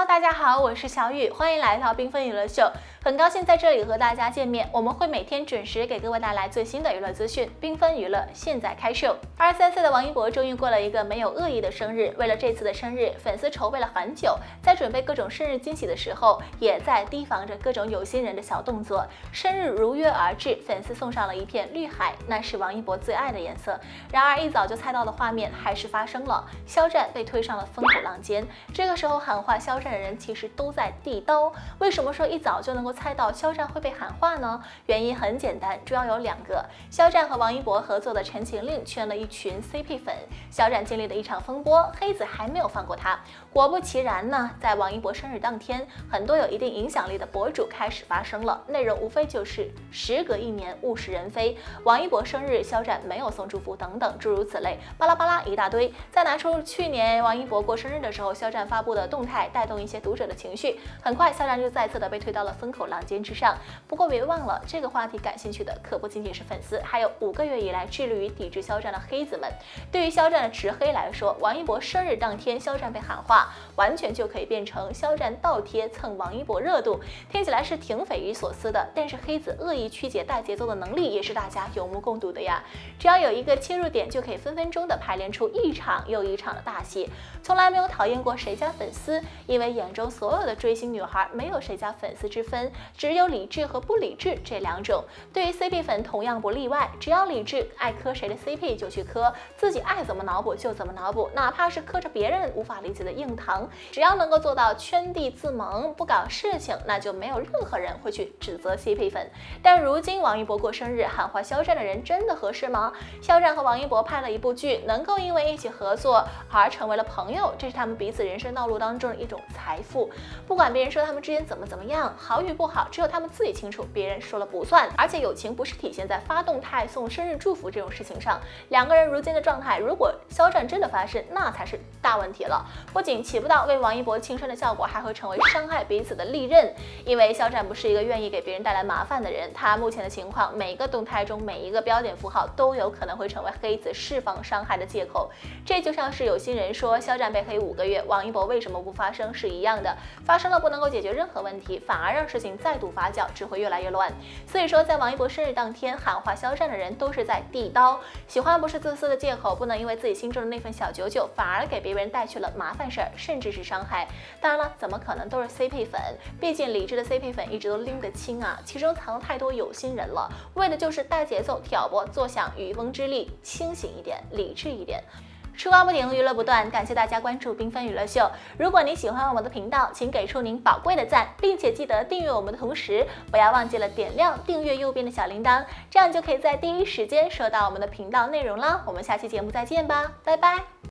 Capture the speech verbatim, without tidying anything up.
Hello， 大家好，我是小雨，欢迎来到缤纷娱乐秀。很高兴在这里和大家见面，我们会每天准时给各位带来最新的娱乐资讯。缤纷娱乐现在开秀。二十三岁的王一博终于过了一个没有恶意的生日，为了这次的生日，粉丝筹备了很久，在准备各种生日惊喜的时候，也在提防着各种有心人的小动作。生日如约而至，粉丝送上了一片绿海，那是王一博最爱的颜色。然而一早就猜到的画面还是发生了，肖战被推上了风口浪尖。这个时候喊话肖战的人其实都在递刀。为什么说一早就能够猜到肖战会被喊话呢？原因很简单，主要有两个。肖战和王一博合作的《陈情令》圈了一群 C P 粉，肖战经历了一场风波，黑子还没有放过他。果不其然呢，在王一博生日当天，很多有一定影响力的博主开始发声了，内容无非就是时隔一年物是人非，王一博生日肖战没有送祝福等等诸如此类，巴拉巴拉一大堆。再拿出去年王一博过生日的时候，肖战发布的动态带动一些读者的情绪，很快肖战就再次的被推到了风口浪尖之上。不过别忘了，这个话题感兴趣的可不仅仅是粉丝，还有五个月以来致力于抵制肖战的黑子们。对于肖战的直黑来说，王一博生日当天肖战被喊话，完全就可以变成肖战倒贴蹭王一博热度，听起来是挺匪夷所思的。但是黑子恶意曲解带节奏的能力也是大家有目共睹的呀，只要有一个切入点，就可以分分钟的排练出一场又一场的大戏。从来没有讨厌过谁家粉丝，因为眼中所有的追星女孩没有谁家粉丝之分，只有理智和不理智这两种。对于 C P 粉同样不例外，只要理智，爱磕谁的 C P 就去磕，自己爱怎么脑补就怎么脑补，哪怕是磕着别人无法理解的硬糖，只要能够做到圈地自萌，不搞事情，那就没有任何人会去指责 C P 粉。但如今王一博过生日喊话肖战的人真的合适吗？肖战和王一博拍了一部剧，能够因为一起合作而成为了朋友，这是他们彼此人生道路当中的一种财富。不管别人说他们之间怎么怎么样，好与不好只有他们自己清楚，别人说了不算。而且友情不是体现在发动态送生日祝福这种事情上，两个人如今的状态，如果肖战真的发生，那才是大问题了。不仅起不到为王一博庆生的效果，还会成为伤害彼此的利刃。因为肖战不是一个愿意给别人带来麻烦的人，他目前的情况，每个动态中每一个标点符号都有可能会成为黑子释放伤害的借口。这就像是有心人说肖战被黑五个月，王一博为什么不发声是一样的，发生了不能够解决任何问题，反而让事情再度发酵，只会越来越乱。所以说，在王一博生日当天喊话肖战的人都是在递刀，喜欢不是自私的借口，不能因为自己心中的那份小九九，反而给别人带去了麻烦事儿，甚至是伤害。当然了，怎么可能都是 C P 粉？毕竟理智的 C P 粉一直都拎得清啊，其中藏了太多有心人了，为的就是带节奏、挑拨、坐享渔翁之利。清醒一点，理智一点。吃瓜不停，娱乐不断，感谢大家关注缤纷娱乐秀。如果你喜欢我们的频道，请给出您宝贵的赞，并且记得订阅我们的同时，不要忘记了点亮订阅右边的小铃铛，这样就可以在第一时间收到我们的频道内容啦。我们下期节目再见吧，拜拜。